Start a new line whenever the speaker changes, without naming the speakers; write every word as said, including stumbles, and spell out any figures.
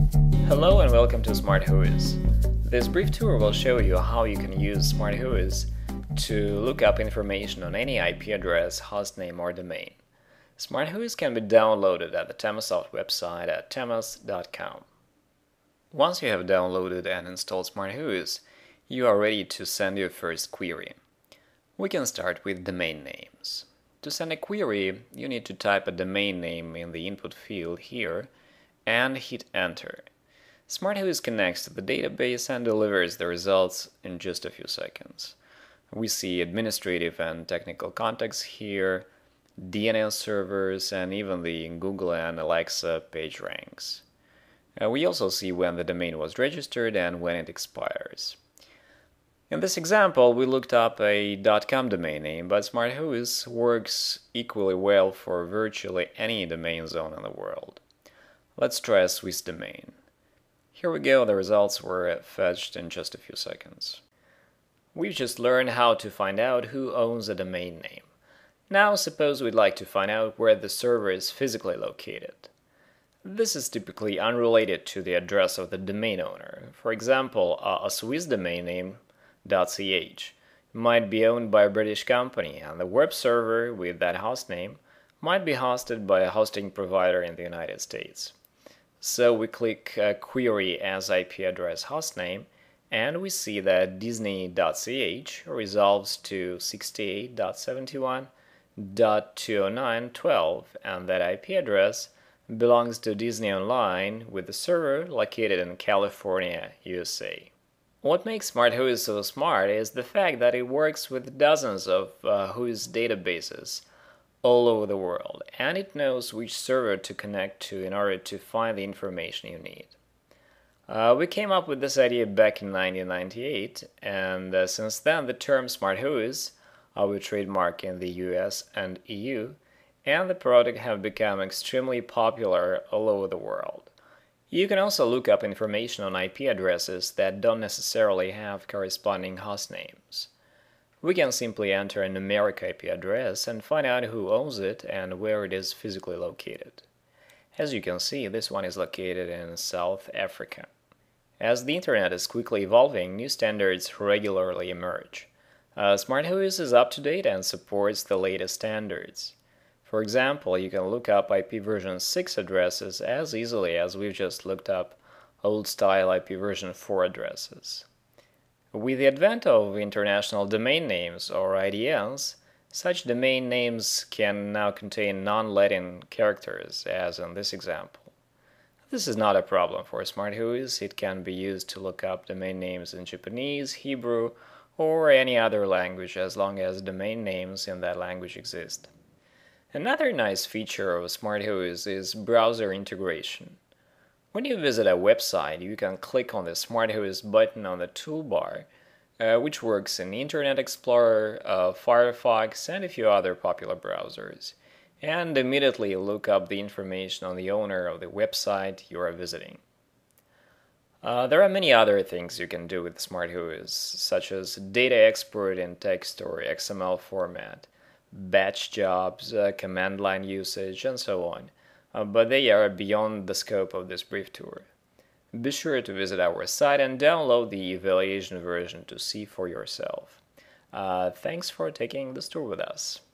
Hello and welcome to SmartWhois. This brief tour will show you how you can use SmartWhois to look up information on any I P address, hostname, or domain. SmartWhois can be downloaded at the Temosoft website at temos dot com. Once you have downloaded and installed SmartWhois, you are ready to send your first query. We can start with domain names. To send a query, you need to type a domain name in the input field here and hit enter. SmartWhois connects to the database and delivers the results in just a few seconds. We see administrative and technical contacts here, D N S servers, and even the Google and Alexa page ranks. Uh, we also see when the domain was registered and when it expires. In this example, we looked up a .com domain name, but SmartWhois works equally well for virtually any domain zone in the world. Let's try a Swiss domain. Here we go, the results were fetched in just a few seconds. We've just learned how to find out who owns a domain name. Now suppose we'd like to find out where the server is physically located. This is typically unrelated to the address of the domain owner. For example, a Swiss domain name .ch might be owned by a British company, and the web server with that hostname might be hosted by a hosting provider in the United States. So we click uh, Query as I P address hostname, and we see that Disney dot C H resolves to sixty-eight dot seventy-one dot two oh nine dot twelve, and that I P address belongs to Disney Online with the server located in California, U S A. What makes SmartWhois so smart is the fact that it works with dozens of uh, Whois databases all over the world, and it knows which server to connect to in order to find the information you need. Uh, we came up with this idea back in nineteen ninety-eight, and uh, since then the term SmartWhois, our trademark in the U S and E U, and the product have become extremely popular all over the world. You can also look up information on I P addresses that don't necessarily have corresponding host names. We can simply enter a numeric I P address and find out who owns it and where it is physically located. As you can see, this one is located in South Africa. As the internet is quickly evolving, new standards regularly emerge. Uh, SmartWhois is up to date and supports the latest standards. For example, you can look up I P version six addresses as easily as we've just looked up old-style I P version four addresses. With the advent of international domain names, or I D Ns, such domain names can now contain non-Latin characters, as in this example. This is not a problem for SmartWhois. It can be used to look up domain names in Japanese, Hebrew, or any other language as long as domain names in that language exist. Another nice feature of SmartWhois is browser integration. When you visit a website, you can click on the SmartWhois button on the toolbar, uh, which works in Internet Explorer, uh, Firefox, and a few other popular browsers, and immediately look up the information on the owner of the website you are visiting. Uh, there are many other things you can do with SmartWhois, such as data export in text or X M L format, batch jobs, uh, command line usage, and so on. Uh, but they are beyond the scope of this brief tour. Be sure to visit our site and download the evaluation version to see for yourself. Uh, thanks for taking this tour with us.